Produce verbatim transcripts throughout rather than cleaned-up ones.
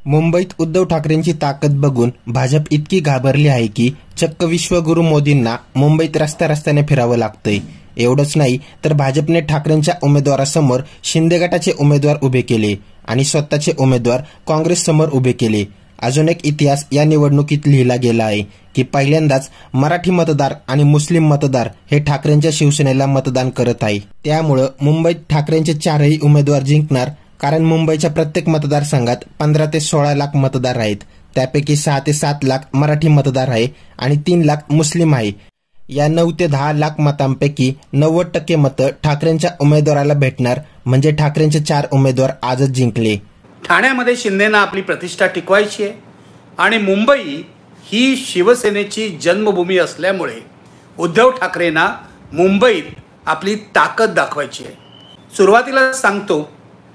मुंबईत उद्धव ठाकरेंची ताकद बघून भाजप इतकी घाबरली आहे की चक्क विश्वगुरू मोदींना मुंबईत रस्त्या रस्त्याने फिरावं लागतंय। एवढंच नाही तर भाजपने ठाकरेंच्या उमेदवारासमोर शिंदे गटाचे उमेदवार उभे केले आणि स्वतःचे उमेदवार काँग्रेस समोर उभे केले। अजून एक इतिहास या निवडणुकीत लिहिला गेला आहे की पहिल्यांदाच मराठी मतदार आणि मुस्लिम मतदार हे ठाकरेंच्या शिवसेनेला मतदान करत आहे। त्यामुळे मुंबईत ठाकरेंचे चारही उमेदवार जिंकणार, कारण मुंबईच्या प्रत्येक मतदारसंघात पंधरा ते सोळा लाख मतदार आहेत। त्यापैकी सहा ते सात लाख मराठी मतदार आहे आणि तीन लाख मुस्लिम आहे। या नऊ ते दहा लाख मतांपैकी नव्वद टक्के मतं ठाकरेंच्या उमेदवाराला भेटणार, म्हणजे ठाकरेंचे चार उमेदवार आजच जिंकले। ठाण्यामध्ये शिंदेना आपली प्रतिष्ठा टिकवायची आहे आणि मुंबई ही शिवसेनेची जन्मभूमी असल्यामुळे उद्धव ठाकरेंना मुंबईत आपली ताकद दाखवायची आहे। सुरुवातीला सांगतो,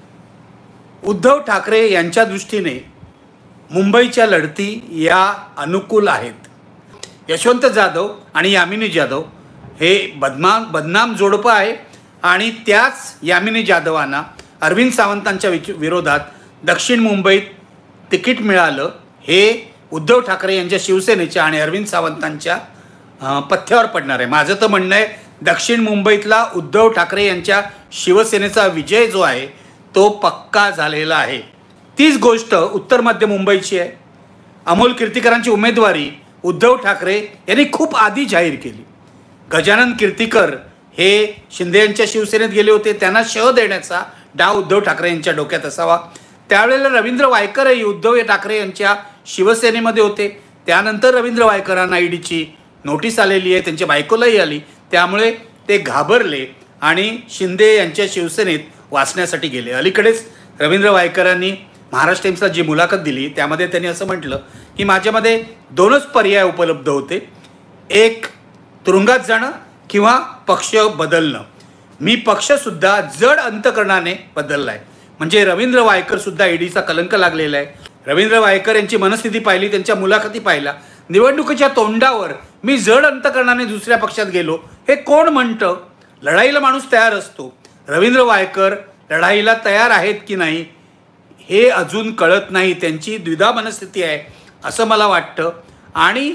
उद्धव ठाकरे यांच्या दृष्टीने मुंबईच्या लढती या अनुकूल आहेत। यशवंत जाधव आणि यामिनी जाधव हे बदनाम बदनाम जोडपं आहे आणि त्याच यामिनी जाधवांना अरविंद सावंतांच्या विरोधात दक्षिण मुंबईत तिकीट मिळालं हे उद्धव ठाकरे यांच्या शिवसेनेच्या आणि अरविंद सावंतांच्या पथ्यावर पडणार आहे। माझं तर म्हणणं आहे, दक्षिण मुंबईतला उद्धव ठाकरे यांच्या शिवसेनेचा विजय जो आहे तो पक्का झालेला आहे। तीच गोष्ट उत्तर मध्य मुंबईची आहे। अमोल कीर्तीकरांची उमेदवारी उद्धव ठाकरे यांनी खूप आधी जाहीर केली। गजानन कीर्तीकर हे शिंदे यांच्या शिवसेनेत गेले होते, त्यांना शह देण्याचा डाव उद्धव ठाकरे यांच्या डोक्यात असावा। त्यावेळेला रवींद्र वायकरही उद्धव ठाकरे यांच्या शिवसेनेमध्ये होते। त्यानंतर रवींद्र वायकरांना ईडीची नोटीस आलेली आहे, त्यांच्या बायकोलाही आली, त्यामुळे ते घाबरले आणि शिंदे यांच्या शिवसेनेत वाचण्यासाठी गेले। अलीकडेच रवींद्र वायकरांनी महाराष्ट्र टाइम्सला जी मुलाखत दिली त्यामध्ये त्यांनी असं म्हटलं की माझ्यामध्ये दोनच पर्याय उपलब्ध होते, एक तुरुंगात जाणं किंवा पक्ष बदलणं। मी पक्षसुद्धा जड अंतकरणाने बदलला आहे। म्हणजे रवींद्र वायकर सुद्धा ईडीचा कलंक लागलेला आहे। रवींद्र वायकर यांची मनस्थिती पाहिली, त्यांच्या मुलाखती पाहिला, निवडणुकीच्या तोंडावर मी जड अंतकरणाने दुसऱ्या पक्षात गेलो हे कोण म्हणतं? लढाईला माणूस तयार असतो। रवींद्र वायकर लढाईला तयार आहेत की नाही हे अजून कळत नाही, त्यांची द्विधा मनस्थिती आहे असं मला वाटतं। आणि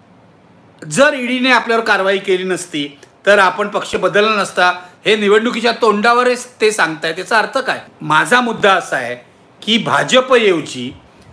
जर ईडीने आपल्यावर कारवाई केली नसती तर आपण पक्ष बदलला नसता हे निवडणुकीच्या तोंडावरच ते सांगताय, त्याचा अर्थ काय? माझा मुद्दा असा आहे की भाजपऐवजी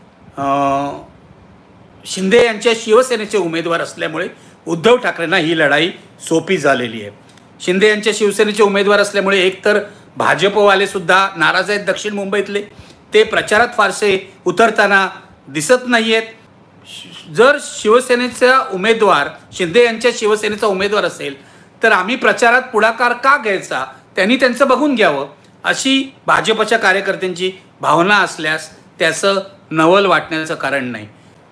शिंदे यांच्या शिवसेनेचे उमेदवार असल्यामुळे उद्धव ठाकरेंना ही लढाई सोपी झालेली आहे। शिंदे यांच्या शिवसेनेचे उमेदवार असल्यामुळे एकतर भाजपवाले सुद्धा नाराज आहेत दक्षिण मुंबईतले, ते प्रचारात फारसे उतरताना दिसत नाही आहेत। जर शिवसेनेचा उमेदवार शिंदे यांच्या शिवसेनेचा उमेदवार असेल तर आम्ही प्रचारात पुढाकार का घ्यायचा, त्यांनी त्यांचं बघून घ्यावं अशी भाजपच्या कार्यकर्त्यांची भावना असल्यास त्याचं नवल वाटण्याचं कारण नाही।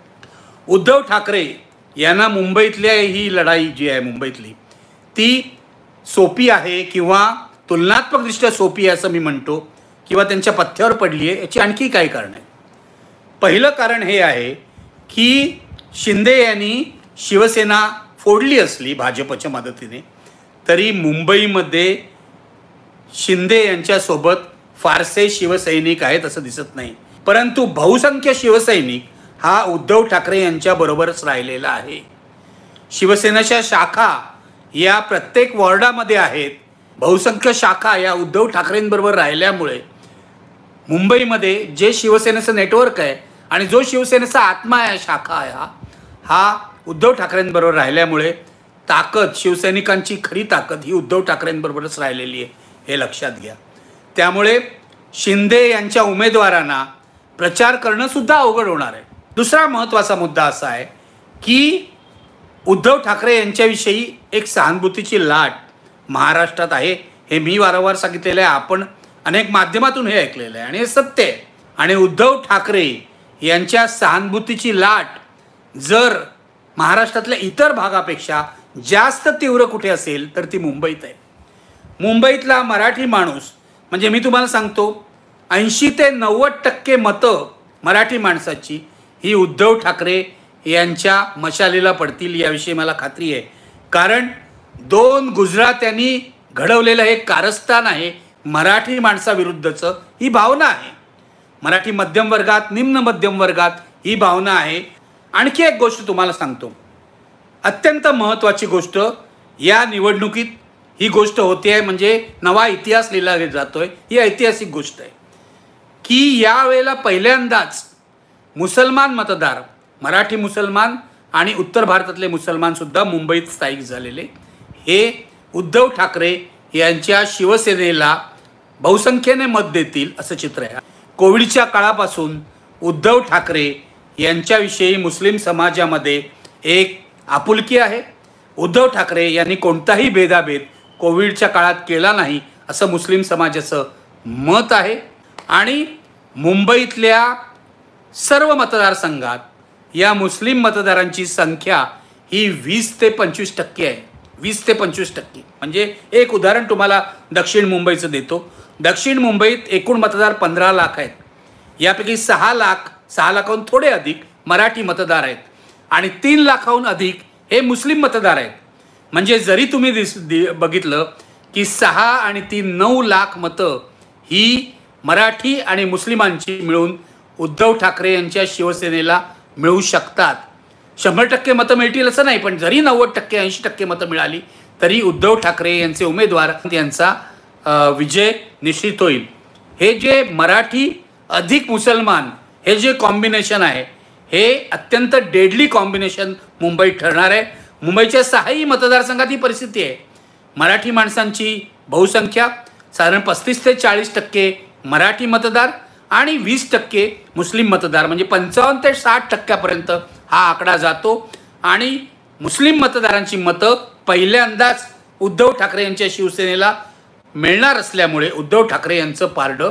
उद्धव ठाकरे यांना मुंबईतल्या ही लढाई जी आहे मुंबईतली ती सोपी आहे किंवा तुलनात्मकदृष्ट्या सोपी आहे असं मी म्हणतो, किंवा त्यांच्या पथ्यावर पडली आहे याची आणखी काही कारण आहे। पहिलं कारण हे आहे की शिंदे यांनी शिवसेना फोडली असली भाजपच्या मदतीने तरी मुंबईमध्ये शिंदे यांच्यासोबत फारसे शिवसैनिक आहेत असं दिसत नाही, परंतु बहुसंख्य शिवसैनिक हा उद्धव ठाकरे यांच्याबरोबरच राहिलेला आहे। शिवसेनेच्या शाखा या प्रत्येक वॉर्डामध्ये आहेत। बहुसंख्य शाखा या उद्धव ठाकरेंबरोबर राहिल्यामुळे मुंबईमध्ये जे शिवसेनेचं नेटवर्क आहे आणि जो शिवसेनेचा आत्मा आहे, शाखा आहे, हा हा उद्धव ठाकरेंबरोबर राहिल्यामुळे ताकद, शिवसैनिकांची खरी ताकद ही उद्धव ठाकरेंबरोबरच राहिलेली आहे हे लक्षात घ्या। त्यामुळे शिंदे यांच्या उमेदवारांना प्रचार करणं सुद्धा अवघड होणार आहे। दुसरा महत्त्वाचा मुद्दा असा आहे की उद्धव ठाकरे यांच्याविषयी एक सहानुभूतीची लाट महाराष्ट्रात आहे, हे मी वारंवार सांगितलेलं आहे, आपण अनेक माध्यमातून हे ऐकलेलं आहे आणि हे सत्य आहे। आणि उद्धव ठाकरे यांच्या सहानुभूतीची लाट जर महाराष्ट्रातल्या इतर भागापेक्षा जास्त तीव्र कुठे असेल तर ती मुंबईत आहे। मुंबईतला मराठी माणूस, म्हणजे मी तुम्हाला सांगतो ऐंशी ते नव्वद टक्के मतं मराठी माणसाची ही उद्धव ठाकरे यांच्या मशालीला पडतील याविषयी मला खात्री आहे। कारण दोन गुजरात्यांनी घडवलेलं हे कारस्थान आहे मराठी माणसाविरुद्धचं, ही भावना आहे। मराठी मध्यम वर्गात, निम्न मध्यम वर्गात ही भावना आहे. आणखी एक गोष्ट तुम्हाला सांगतो, अत्यंत महत्त्वाची गोष्ट या निवडणुकीत ही गोष्ट होते आहे, म्हणजे नवा इतिहास लिहिला जातोय. ही ऐतिहासिक गोष्ट आहे की यावेळेला पहिल्यांदाच मुसलमान मतदार, मराठी मुसलमान आणि उत्तर भारतातले मुसलमान सुद्धा मुंबईत स्थायिक झालेले, हे उद्धव ठाकरे यांच्या शिवसेनेला बहुसंख्येने मत देतील असं चित्र आहे. कोविडच्या काळापासून उद्धव ठाकरे यांच्याविषयी मुस्लिम समाजामध्ये एक आपुलकी आहे. उद्धव ठाकरे यांनी कोणताही भेदाभेद कोविडच्या काळात केला नाही असं मुस्लिम समाजाचं मत आहे. आणि मुंबईतल्या सर्व मतदारसंघात या मुस्लिम मतदारांची संख्या ही वीस ते पंचवीस टक्के आहे. वीस ते पंचवीस टक्के म्हणजे एक उदाहरण तुम्हाला दक्षिण मुंबईचं देतो. दक्षिण मुंबईत एकूण मतदार पंधरा लाख आहेत. यापैकी सहा लाख सहा लाखाहून थोडे अधिक मराठी मतदार आहेत आणि तीन लाखाहून अधिक हे मुस्लिम मतदार आहेत. म्हणजे जरी तुम्ही दिस बघितलं की सहा आणि तीन नऊ लाख मतं ही मराठी आणि मुस्लिमांची मिळून उद्धव ठाकरे यांच्या शिवसेनेला मिळू शकतात. शंभर टक्के मतं मिळतील असं नाही, पण जरी नव्वद टक्के ऐंशी टक्के मतं मिळाली तरी उद्धव ठाकरे यांचे उमेदवार यांचा विजय निश्चित होईल. हे जे मराठी अधिक मुसलमान हे जे कॉम्बिनेशन आहे हे अत्यंत डेडली कॉम्बिनेशन मुंबईत ठरणार आहे. मुंबईच्या सहाही मतदारसंघात ही परिस्थिती आहे. मराठी माणसांची बहुसंख्या साधारण पस्तीस ते चाळीस टक्के मराठी मतदार आणि वीस टक्के मुस्लिम मतदार, म्हणजे पंचावन्न ते साठ टक्क्यापर्यंत हा आकडा जातो. आणि मुस्लिम मतदारांची मतं पहिल्यांदाच उद्धव ठाकरे यांच्या शिवसेनेला मिळणार असल्यामुळे उद्धव ठाकरे यांचं पारडं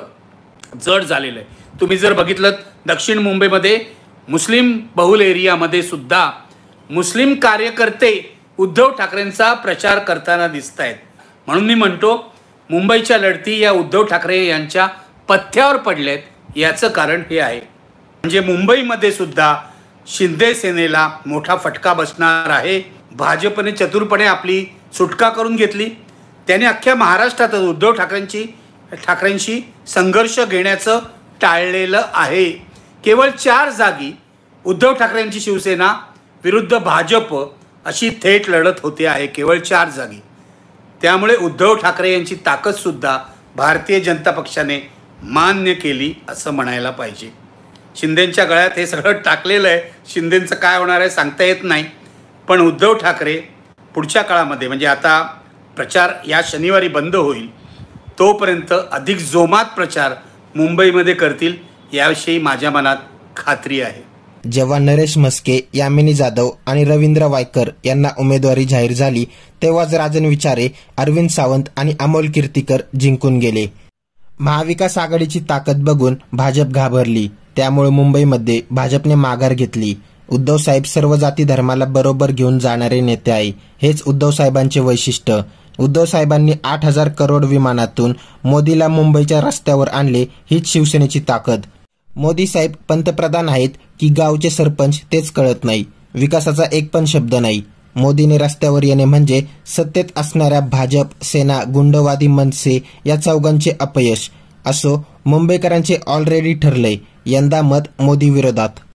जड झालेलं आहे. तुम्ही जर बघितलं दक्षिण मुंबईमध्ये मुस्लिम बहुल एरियामध्ये सुद्धा मुस्लिम कार्यकर्ते उद्धव ठाकरेंचा प्रचार करताना दिसत आहेत. म्हणून मी म्हणतो मुंबईच्या लढती या उद्धव ठाकरे यांच्या पथ्यावर पडल्यात. याचं कारण हे आहे, म्हणजे मुंबईमध्ये सुद्धा शिंदे सेनेला मोठा फटका बसणार आहे. भाजपने चतुरपणे आपली सुटका करून घेतली. त्याने अख्ख्या महाराष्ट्रात उद्धव ठाकरेंची ठाकरेंशी संघर्ष घेण्याचं टाळलेलं आहे. केवळ चार जागी उद्धव ठाकरेंची शिवसेना विरुद्ध भाजप अशी थेट लढत होते आहे, केवळ चार जागी. त्यामुळे उद्धव ठाकरे यांची ताकदसुद्धा भारतीय जनता पक्षाने मान्य केली असं म्हणायला पाहिजे. शिंदेंच्या गळ्यात हे सगळं टाकलेलं आहे. शिंदेंचं काय होणार आहे सांगता येत नाही, पण उद्धव ठाकरे पुढच्या काळामध्ये, म्हणजे आता प्रचार या शनिवारी बंद होईल तोपर्यंत अधिक जोमात प्रचार मुंबईमध्ये करतील याविषयी माझ्या मनात खात्री आहे. जेव्हा नरेश म्हस्के, यामिनी जाधव आणि रवींद्र वायकर यांना उमेदवारी जाहीर झाली तेव्हाच राजन विचारे, अरविंद सावंत आणि अमोल कीर्तीकर जिंकून गेले. महाविकास आघाडीची ताकद बघून भाजप घाबरली. त्यामुळे मुंबईमध्ये भाजपने माघार घेतली. उद्धव साहेब सर्व जाती धर्माला बरोबर घेऊन जाणारे नेते आहे. हेच उद्धव साहेबांचे वैशिष्ट्य. उद्धव साहेबांनी आठ हजार करोड विमानातून मोदीला मुंबईच्या रस्त्यावर आणले. हीच शिवसेनेची ताकद. मोदी साहेब पंतप्रधान आहेत की गावचे सरपंच तेच कळत नाही. विकासाचा एक पण शब्द नाही. मोदीने रस्त्यावर येणे म्हणजे सत्तेत असणाऱ्या भाजप, सेना, गुंडवादी मनसे या चौघांचे अपयश. असो, मुंबईकरांचे ऑलरेडी ठरलंय, यंदा मत मोदी विरोधात.